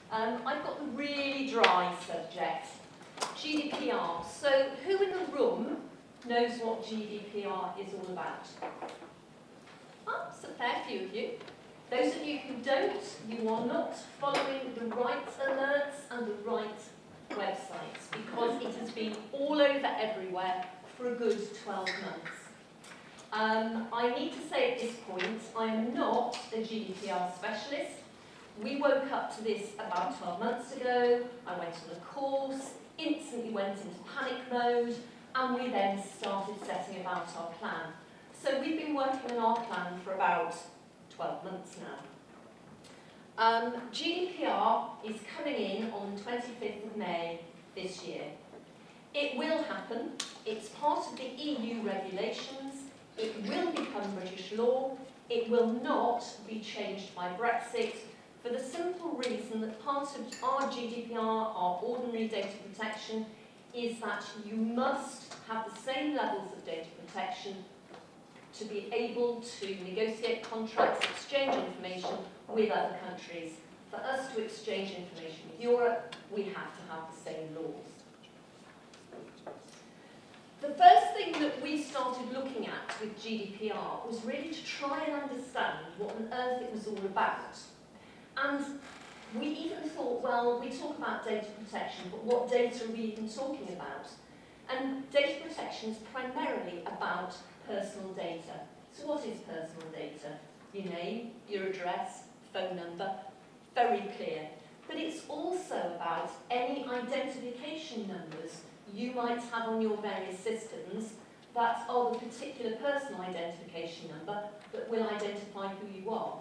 I've got the really dry subject, GDPR. So who in the room knows what GDPR is all about? Oh, it's a fair few of you. Those of you who don't, you are not following the right alerts and the right websites, because it has been all over everywhere for a good 12 months. I need to say at this point, I am not a GDPR specialist. We woke up to this about 12 months ago. I went on a course, instantly went into panic mode, and we then started setting about our plan. So we've been working on our plan for about 12 months now. GDPR is coming in on the 25th of May this year. It will happen. It's part of the EU regulations. It will become British law. It will not be changed by Brexit, for the simple reason that part of our GDPR, our ordinary data protection, is that you must have the same levels of data protection to be able to negotiate contracts, exchange information with other countries. For us to exchange information with Europe, we have to have the same laws. The first thing that we started looking at with GDPR was really to try and understand what on earth it was all about. And we even thought, well, we talk about data protection, but what data are we even talking about? And data protection is primarily about personal data. So what is personal data? Your name, your address, phone number, very clear. But it's also about any identification numbers you might have on your various systems that are the particular personal identification number that will identify who you are.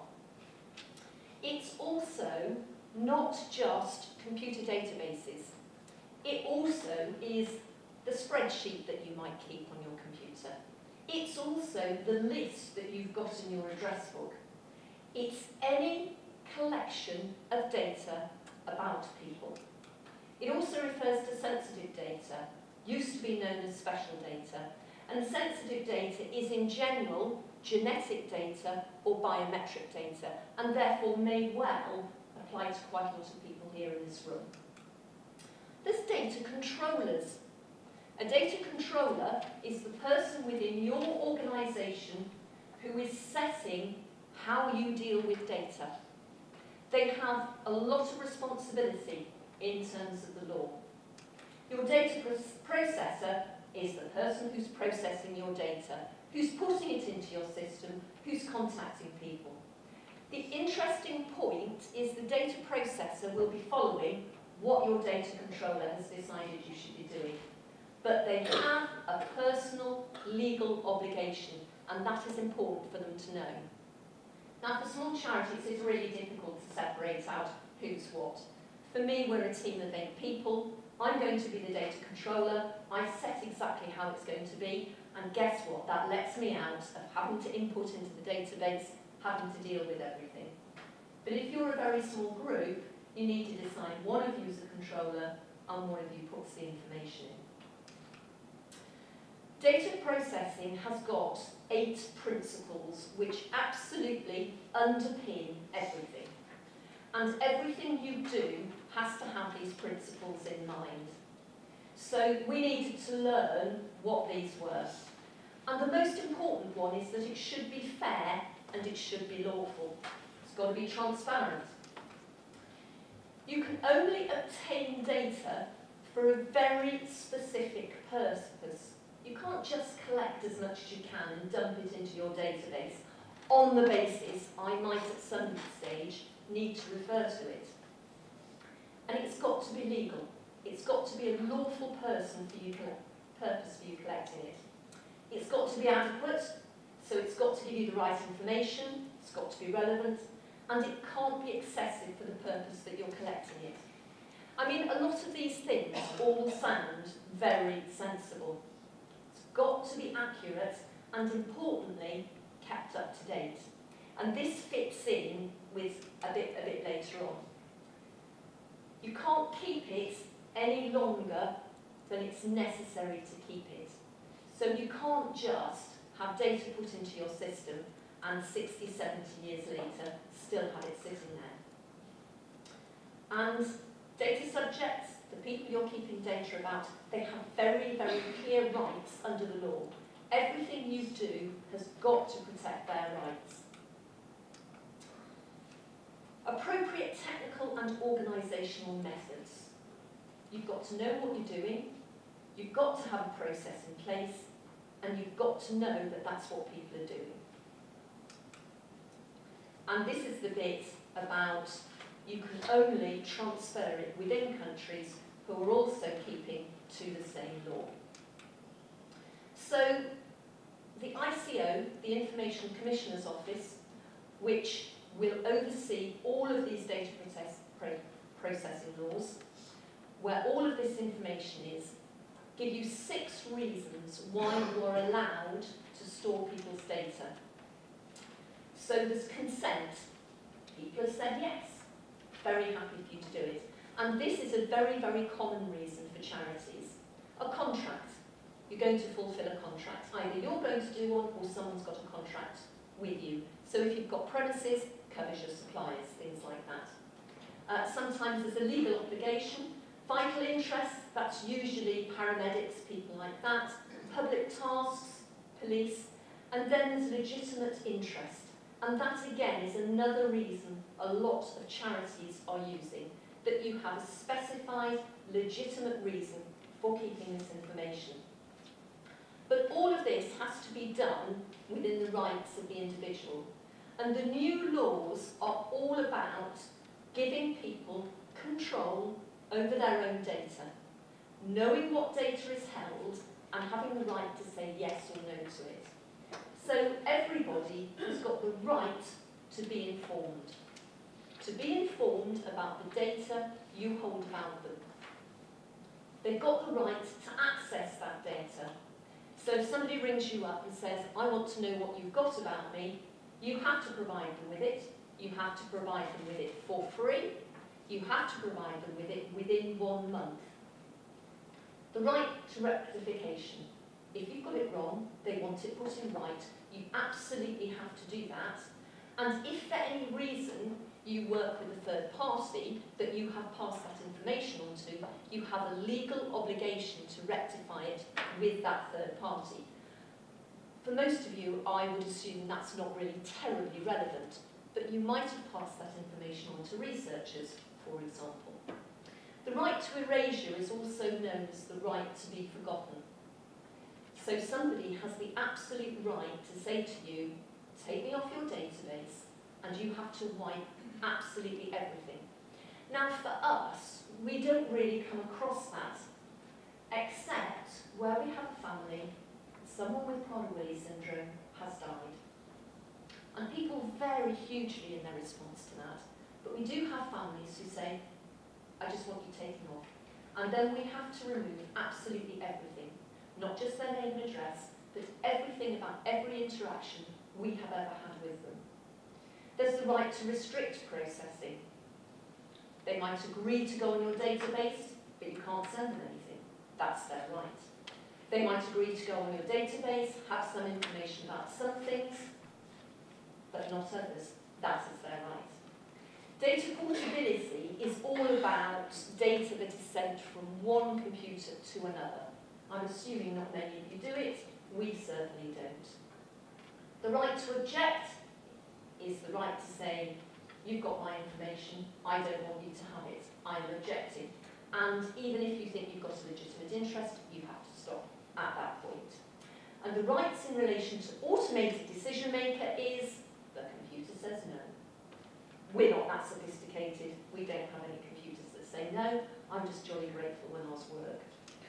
It's also not just computer databases. It also is the spreadsheet that you might keep on your computer. It's also the list that you've got in your address book. It's any collection of data about people. It also refers to sensitive data, used to be known as special data, and sensitive data is in general genetic data or biometric data, and therefore may well apply to quite a lot of people here in this room. There's data controllers. A data controller is the person within your organisation who is setting how you deal with data. They have a lot of responsibility in terms of the law. Your data processor is the person who's processing your data, who's putting it into your system, who's contacting people. The interesting point is the data processor will be following what your data controller has decided you should be doing. But they have a personal legal obligation, and that is important for them to know. Now, for small charities, it's really difficult to separate out who's what. For me, we're a team of 8 people. I'm going to be the data controller. I set exactly how it's going to be, and guess what? That lets me out of having to input into the database, having to deal with everything. But if you're a very small group, you need to decide one of you is the controller and one of you puts the information in. Data processing has got 8 principles which absolutely underpin everything. And everything you do has to have these principles in mind. So we needed to learn what these were. And the most important one is that it should be fair and it should be lawful. It's got to be transparent. You can only obtain data for a very specific purpose. You can't just collect as much as you can and dump it into your database on the basis I might at some stage need to refer to it. And it's got to be legal. It's got to be a lawful purpose for you collecting it. It's got to be adequate, so it's got to give you the right information, it's got to be relevant, and it can't be excessive for the purpose that you're collecting it. I mean, a lot of these things all sound very sensible. It's got to be accurate and, importantly, kept up to date. And this fits in with a bit later on. You can't keep it any longer than it's necessary to keep it. So you can't just have data put into your system and 60, 70 years later still have it sitting there. And data subjects, the people you're keeping data about, they have very, very clear rights under the law. Everything you do has got to protect their rights. Appropriate technical and organisational methods. You've got to know what you're doing, you've got to have a process in place, and you've got to know that that's what people are doing. And this is the bit about you can only transfer it within countries who are also keeping to the same law. So the ICO, the Information Commissioner's Office, which will oversee all of these data processing laws, where all of this information is, give you 6 reasons why you are allowed to store people's data. So there's consent. People have said yes. Very happy for you to do it. And this is a very, very common reason for charities. A contract. You're going to fulfil a contract. Either you're going to do one or someone's got a contract with you. So if you've got premises, covers your suppliers, things like that. Sometimes there's a legal obligation. Vital interest, that's usually paramedics, people like that. Public tasks, police. And then there's legitimate interest. And that, again, is another reason a lot of charities are using, that you have a specified, legitimate reason for keeping this information. But all of this has to be done within the rights of the individual. And the new laws are all about giving people control over their own data, knowing what data is held, and having the right to say yes or no to it. So everybody has got the right to be informed about the data you hold about them. They've got the right to access that data. So if somebody rings you up and says, I want to know what you've got about me, you have to provide them with it. You have to provide them with it for free. You have to provide them with it within 1 month. The right to rectification. If you've got it wrong, they want it put in right, you absolutely have to do that. And if for any reason you work with a third party that you have passed that information on to, you have a legal obligation to rectify it with that third party. For most of you, I would assume that's not really terribly relevant, but you might have passed that information on to researchers, for example. The right to erasure is also known as the right to be forgotten. So somebody has the absolute right to say to you, take me off your database, and you have to wipe absolutely everything. Now for us, we don't really come across that, except where we have a family, someone with Prader-Willi syndrome has died. And people vary hugely in their response to that. But we do have families who say, I just want you taken off. And then we have to remove absolutely everything. Not just their name and address, but everything about every interaction we have ever had with them. There's the right to restrict processing. They might agree to go on your database, but you can't send them anything. That's their right. They might agree to go on your database, have some information about some things, but not others. That is their right. Data portability is all about data that is sent from one computer to another. I'm assuming not many of you do it. We certainly don't. The right to object is the right to say, you've got my information, I don't want you to have it, I'm objecting. And even if you think you've got a legitimate interest, you have to stop at that point. And the rights in relation to automated decision maker is, the computer says no. We're not that sophisticated, we don't have any computers that say no, I'm just jolly grateful when ours work.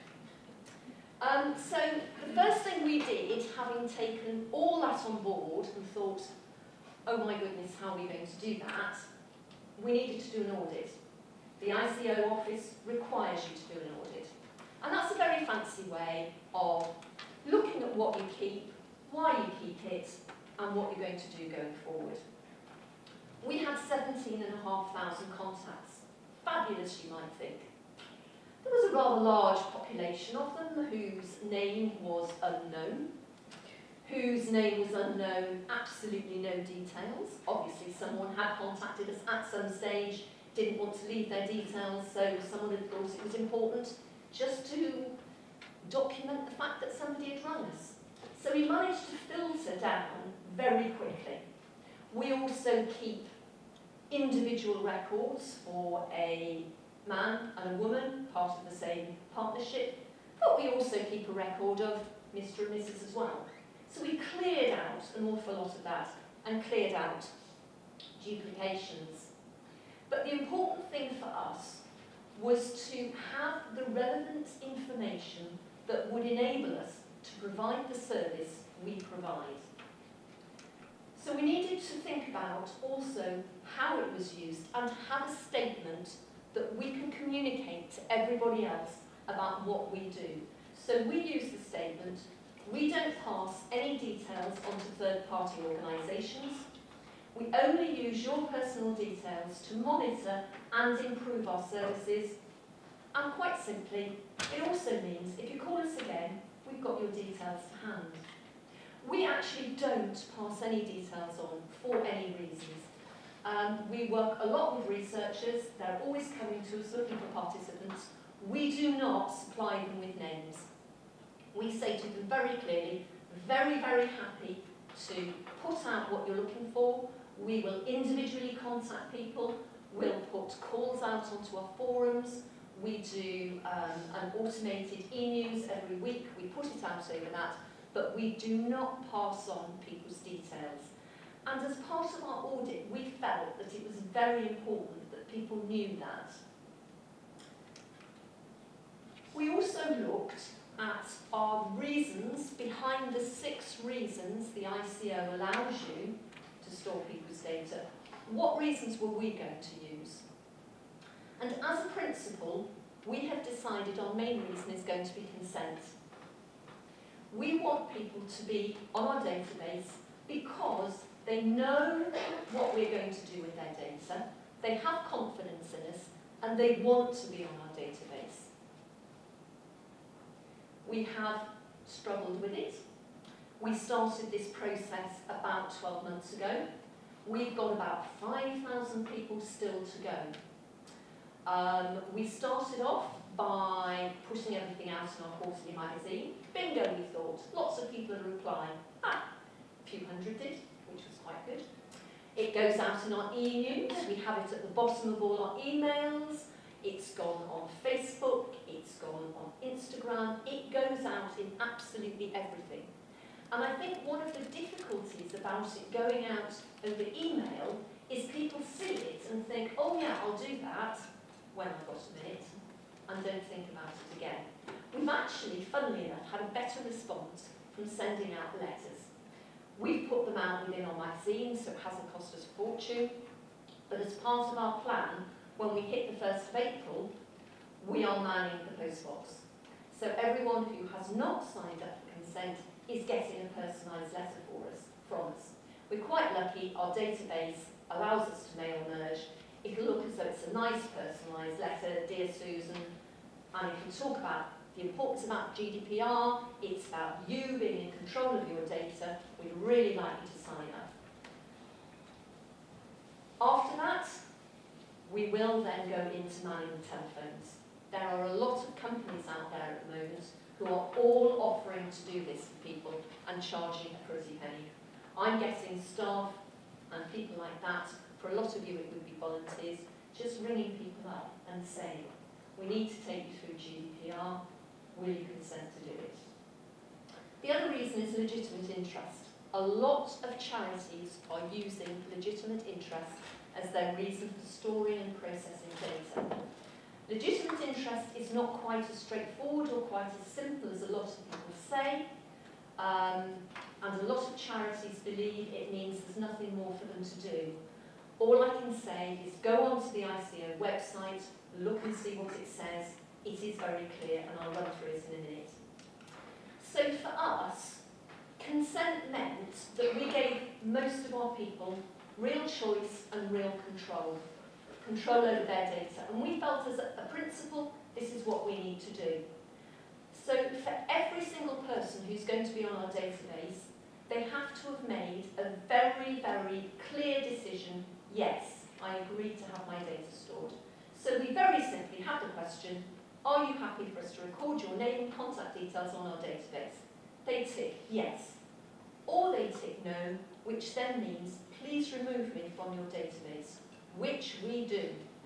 So the first thing we did, having taken all that on board and thought, oh my goodness, how are we going to do that? We needed to do an audit. The ICO office requires you to do an audit. And that's a very fancy way of looking at what you keep, why you keep it, and what you're going to do going forward. We had 17,500 contacts. Fabulous, you might think. There was a rather large population of them whose name was unknown, absolutely no details. Obviously, someone had contacted us at some stage didn't want to leave their details, so someone had thought it was important just to document the fact that somebody had rung us. So we managed to filter down very quickly. We also keep individual records for a man and a woman, part of the same partnership, but we also keep a record of Mr. and Mrs. as well. So we cleared out an awful lot of that and cleared out duplications. But the important thing for us was to have the relevant information that would enable us to provide the service we provide. So we needed to think about also how it was used and have a statement that we can communicate to everybody else about what we do. So we use the statement, we don't pass any details on to third-party organisations. We only use your personal details to monitor and improve our services. And quite simply, it also means if you call us again, we've got your details to hand. We actually don't pass any details on for any reasons. We work a lot with researchers. They're always coming to us looking for participants. We do not supply them with names. We say to them very clearly, very, very happy to put out what you're looking for. We will individually contact people. We'll put calls out onto our forums. We do an automated e-news every week. We put it out over that, but we do not pass on people's details. And as part of our audit, we felt that it was very important that people knew that. We also looked at our reasons behind the 6 reasons the ICO allows you to store people's data. What reasons were we going to use? And as a principle, we have decided our main reason is going to be consent. We want people to be on our database because they know what we're going to do with their data, they have confidence in us, and they want to be on our database. We have struggled with it. We started this process about 12 months ago. We've got about 5,000 people still to go. We started off by putting everything out in our quarterly magazine. Bingo, we thought. Lots of people are replying. A few hundred did, which was quite good. It goes out in our e-news. We have it at the bottom of all our emails. It's gone on Facebook. It's gone on Instagram. It goes out in absolutely everything. And I think one of the difficulties about it going out over email is people see it and think, oh yeah, I'll do that when I've got a minute, and don't think about it again. We've actually, funnily enough, had a better response from sending out letters. We've put them out within our magazine, so it hasn't cost us a fortune. But as part of our plan, when we hit the 1st of April, we are manning the post box. So everyone who has not signed up for consent is getting a personalised letter from us. We're quite lucky, our database allows us to mail merge. It'll look as though it's a nice personalised letter, dear Susan, and it can talk about the importance about GDPR, it's about you being in control of your data, we'd really like you to sign up. After that, we will then go into manning the telephones. There are a lot of companies out there at the moment who are all offering to do this for people and charging a pretty penny. I'm getting staff and people like that. For a lot of you, it would be volunteers, just ringing people up and saying, we need to take you through GDPR, will you consent to do it? The other reason is legitimate interest. A lot of charities are using legitimate interest as their reason for storing and processing data. Legitimate interest is not quite as straightforward or quite as simple as a lot of people say, and a lot of charities believe it means there's nothing more for them to do. All I can say is go onto the ICO website, look and see what it says. It is very clear, and I'll run through it in a minute. So for us, consent meant that we gave most of our people real choice and real control over their data. And we felt as a principle, this is what we need to do. So for every single person who's going to be on our database, they have to have made a very, very clear decision, yes, I agree to have my data stored. So we very simply have the question, are you happy for us to record your name and contact details on our database? They tick yes, or they tick no, which then means please remove me from your database, which we do.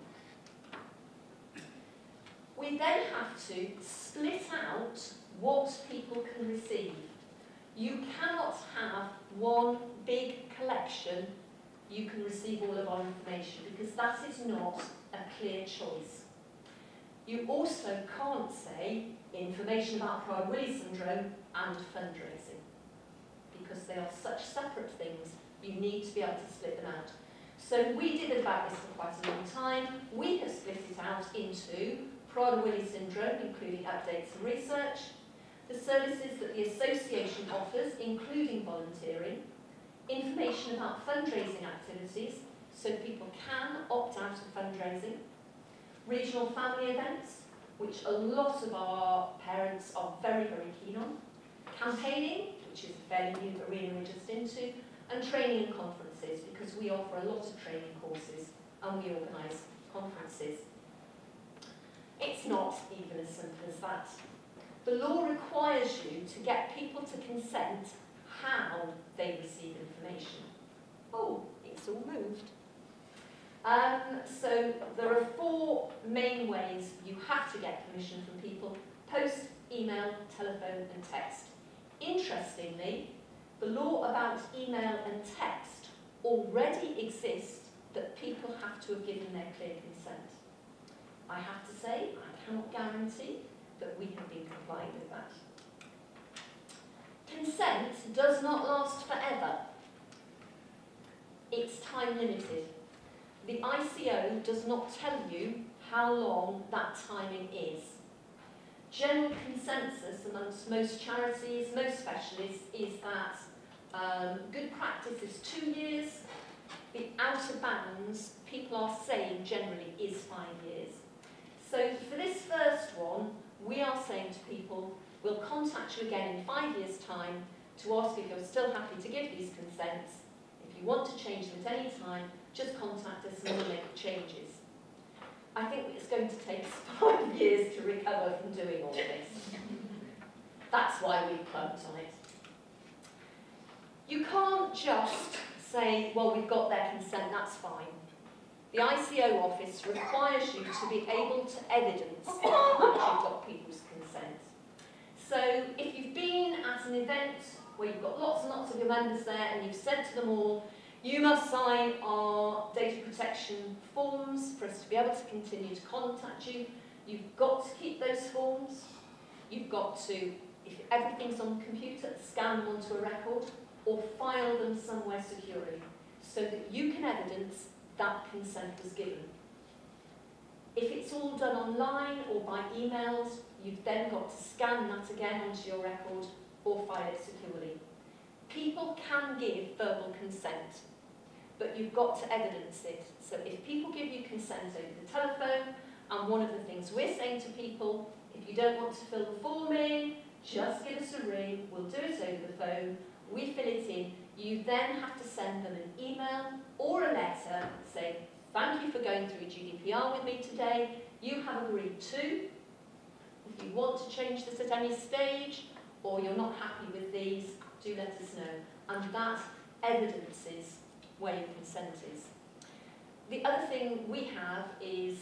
We then have to split out what people can receive. You cannot have one big collection, you can receive all of our information, because that is not a clear choice. You also can't say information about Prader-Willi syndrome and fundraising, because they are such separate things, you need to be able to split them out. So we did about this for quite a long time. We have split it out into Prader-Willi syndrome, including updates and research, the services that the association offers, including volunteering, information about fundraising activities, so people can opt out of fundraising, regional family events, which a lot of our parents are very, very keen on, campaigning, which is a fairly new arena we're just into, and training and conferences, because we offer a lot of training courses and we organise conferences. It's not even as simple as that. The law requires you to get people to consent how they receive information. Oh, it's all moved. So there are 4 main ways you have to get permission from people: post, email, telephone and text. Interestingly, the law about email and text already exists, but people have to have given their clear consent. I have to say, I cannot guarantee that we have been complying with that. Consent does not last forever. It's time limited. The ICO does not tell you how long that timing is. General consensus amongst most charities, most specialists, is that good practice is 2 years. The outer bounds, people are saying generally, is 5 years. So for this first one, we are saying to people, we'll contact you again in 5 years' time to ask if you're still happy to give these consents. If you want to change them at any time, just contact us and we'll make changes. I think it's going to take 5 years to recover from doing all this. That's why we've clumped on it. You can't just say, well, we've got their consent, that's fine. The ICO office requires you to be able to evidence that you've got people's consent. So if you've been at an event where you've got lots and lots of your members there and you've said to them all, you must sign our data protection forms for us to be able to continue to contact you, you've got to keep those forms. You've got to, if everything's on the computer, scan them onto a record or file them somewhere securely so that you can evidence that consent was given. If it's all done online or by emails, you've then got to scan that again onto your record or file it securely. People can give verbal consent, but you've got to evidence it. So if people give you consent over the telephone, and one of the things we're saying to people, if you don't want to fill the form in, just give us a ring, we'll do it over the phone, we fill it in. You then have to send them an email or a letter saying, thank you for going through GDPR with me today. You have agreed to. If you want to change this at any stage, or you're not happy with these, do let us know. And that evidences where your consent is. The other thing we have is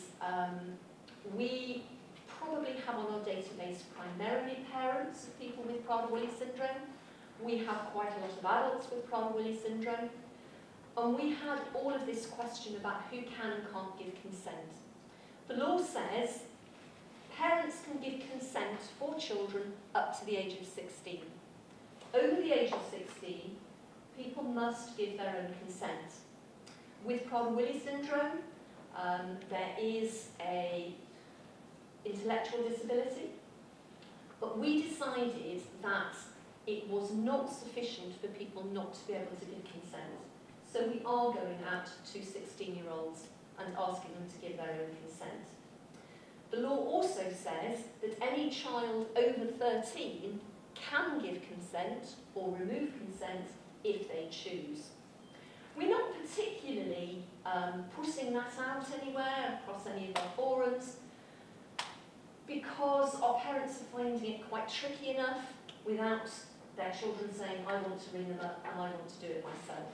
we probably have on our database primarily parents of people with Prader-Willi syndrome. We have quite a lot of adults with Prader-Willi syndrome. And we had all of this question about who can and can't give consent. The law says parents can give consent for children up to the age of 16. Over the age of 16, people must give their own consent. With Prader-Willi syndrome, there is an intellectual disability, but we decided that it was not sufficient for people not to be able to give consent. So we are going out to 16-year-olds and asking them to give their own consent. The law also says that any child over 13 can give consent or remove consent if they choose. We're not particularly putting that out anywhere across any of our forums, because our parents are finding it quite tricky enough without their children saying, I want to ring them up and I want to do it myself.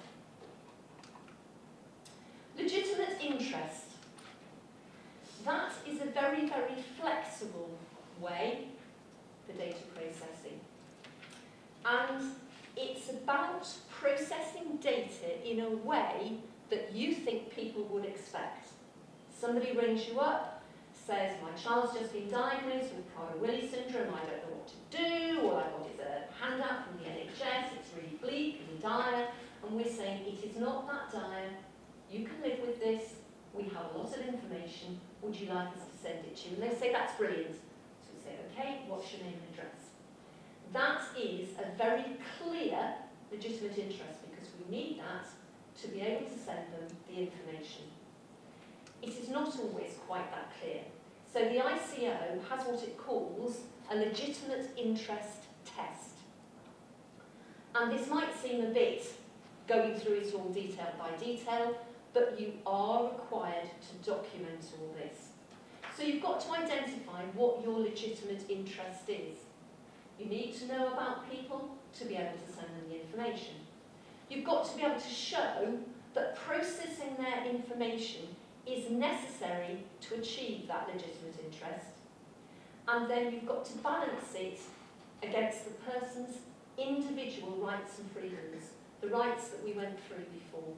Legitimate interest. That is a very, very flexible way for data processing. And it's about processing data in a way that you think people would expect. Somebody rings you up, says, my child's just been diagnosed with Prader-Willi syndrome, I don't know what to do, all I've got is a handout from the NHS, it's really bleak and dire, and we're saying, it is not that dire, you can live with this, we have a lot of information, would you like us to send it to you? And they say, that's brilliant. So we say, okay, what's your name and address? That is a very clear legitimate interest, because we need that to be able to send them the information. It is not always quite that clear. So the ICO has what it calls a legitimate interest test. And this might seem a bit going through it all detail by detail, but you are required to document all this. So you've got to identify what your legitimate interest is. You need to know about people to be able to send them the information. You've got to be able to show that processing their information is necessary to achieve that legitimate interest. And then you've got to balance it against the person's individual rights and freedoms, the rights that we went through before.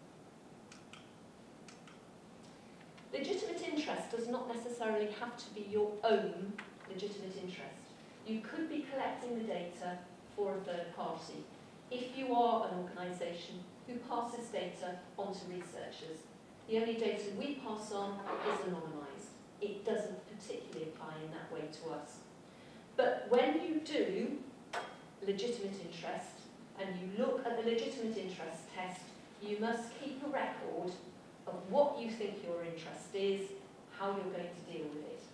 Legitimate interest does not necessarily have to be your own legitimate interest. You could be collecting the data for a third party. If you are an organisation who passes data on to researchers, the only data we pass on is anonymised. It doesn't particularly apply in that way to us. But when you do legitimate interest, and you look at the legitimate interest test, you must keep a record of what you think your interest is, how you're going to deal with it.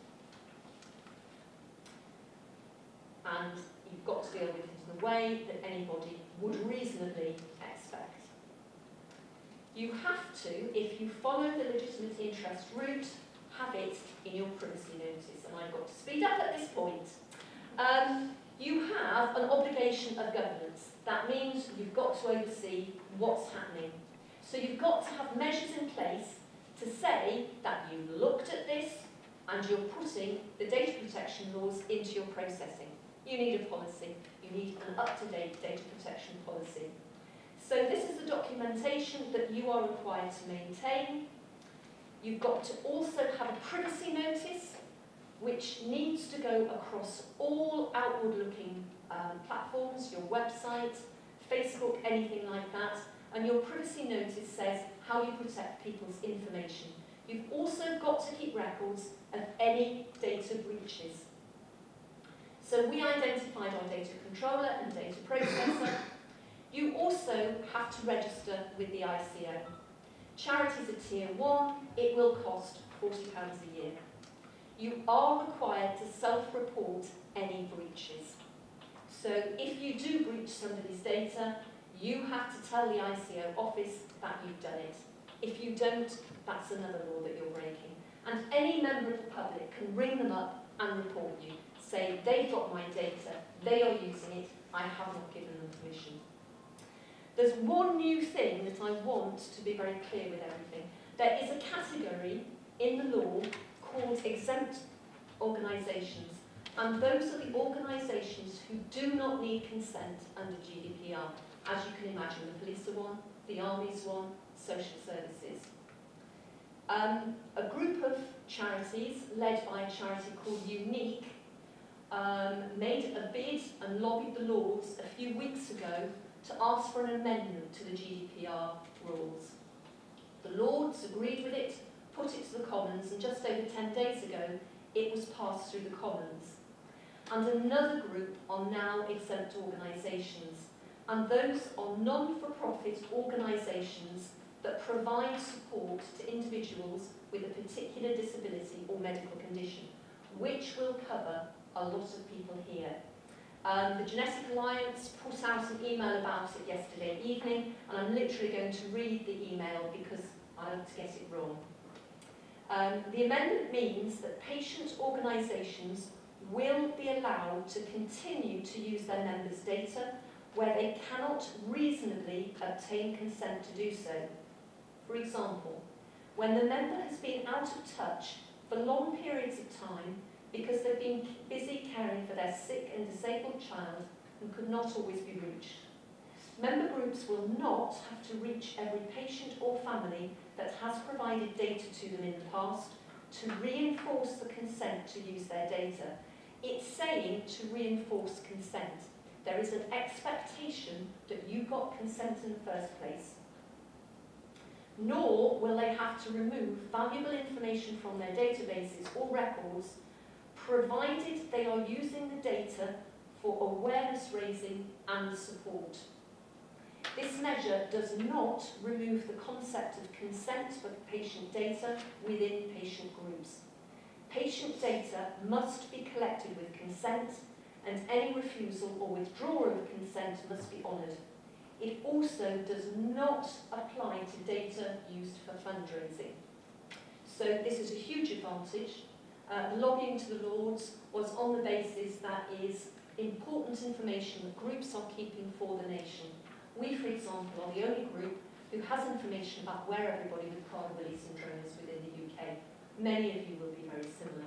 And you've got to deal with it in the way that anybody would reasonably expect. You have to, if you follow the legitimate interest route, have it in your privacy notice. And I've got to speed up at this point. You have an obligation of governance. That means you've got to oversee what's happening. So you've got to have measures in place to say that you looked at this and you're putting the data protection laws into your processing. You need a policy. You need an up-to-date data protection policy. So this is the documentation that you are required to maintain. You've got to also have a privacy notice, which needs to go across all outward-looking platforms, your website, Facebook, anything like that. And your privacy notice says how you protect people's information. You've also got to keep records of any data breaches. So we identified our data controller and data processor. You also have to register with the ICO. Charities are tier 1, it will cost £40 a year. You are required to self-report any breaches. So if you do breach somebody's data, you have to tell the ICO office that you've done it. If you don't, that's another law that you're breaking. And any member of the public can ring them up and report you. Say, they've got my data, they are using it, I have not given them permission. There's one new thing that I want to be very clear with everything. There is a category in the law called exempt organisations, and those are the organisations who do not need consent under GDPR. As you can imagine, the police are one, the army's one, social services. A group of charities, led by a charity called Unique, made a bid and lobbied the Lords a few weeks ago to ask for an amendment to the GDPR rules. The Lords agreed with it, put it to the Commons, and just over 10 days ago, it was passed through the Commons. And another group are now exempt organisations, and those are non-for-profit organisations that provide support to individuals with a particular disability or medical condition, which will cover a lot of people here. The Genetic Alliance put out an email about it yesterday evening, and I'm literally going to read the email because I'll get it wrong. The amendment means that patient organisations will be allowed to continue to use their members' data where they cannot reasonably obtain consent to do so. For example, when the member has been out of touch for long periods of time because they've been busy caring for their sick and disabled child and could not always be reached. Member groups will not have to reach every patient or family that has provided data to them in the past to reinforce the consent to use their data. It's saying to reinforce consent. There is an expectation that you got consent in the first place. Nor will they have to remove valuable information from their databases or records, provided they are using the data for awareness raising and support. This measure does not remove the concept of consent for patient data within patient groups. Patient data must be collected with consent, and any refusal or withdrawal of consent must be honoured. It also does not apply to data used for fundraising. So this is a huge advantage. Lobbying to the Lords was on the basis that is important information that groups are keeping for the nation. We, for example, are the only group who has information about where everybody with Prader-Willi syndrome is within the UK. Many of you will be very similar.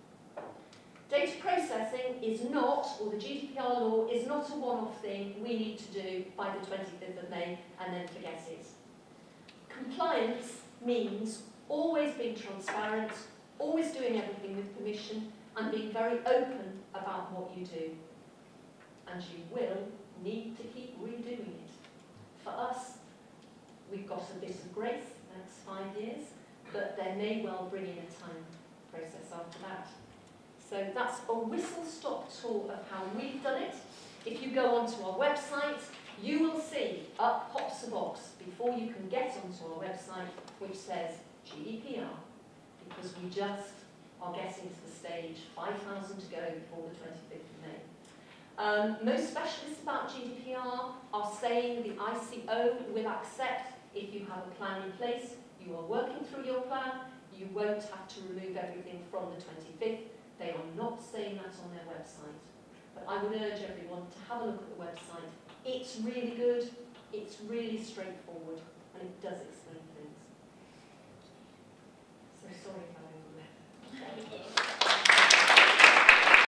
Data processing is not, or the GDPR law is not a one-off thing we need to do by the 25th of May and then forget it. Compliance means always being transparent, always doing everything with permission, and being very open about what you do. And you will need to keep redoing it. For us, we've got a bit of grace the next 5 years, but there may well bring in a time process after that. So that's a whistle-stop tour of how we've done it. If you go onto our website, you will see up pops a box before you can get onto our website which says GDPR, because we just are getting to the stage, 5,000 to go before the 25th of May. Most specialists about GDPR are saying the ICO will accept if you have a plan in place, you are working through your plan, you won't have to remove everything from the 25th. They are not saying that on their website. But I would urge everyone to have a look at the website. It's really good, it's really straightforward, and it does explain things. So sorry if I overlap.